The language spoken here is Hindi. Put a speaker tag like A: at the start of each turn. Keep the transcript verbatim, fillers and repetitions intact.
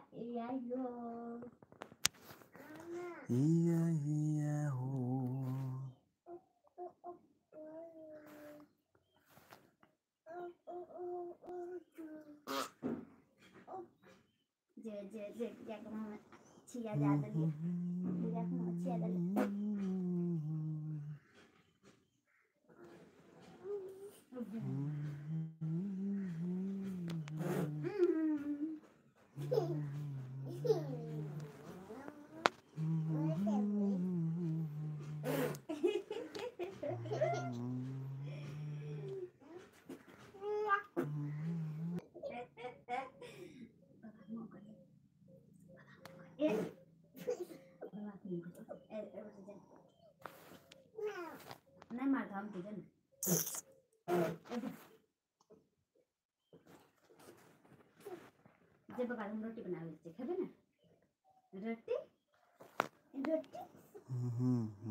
A: या यो
B: या या हो
A: जे जे जे क्या कहूँ छिया ज़्यादा लिया लिया कहूँ छिया ज़्यादा नहीं मारता हम तुझे जब बगा हम रोटी बनावे खाबे ना रोटी रोटी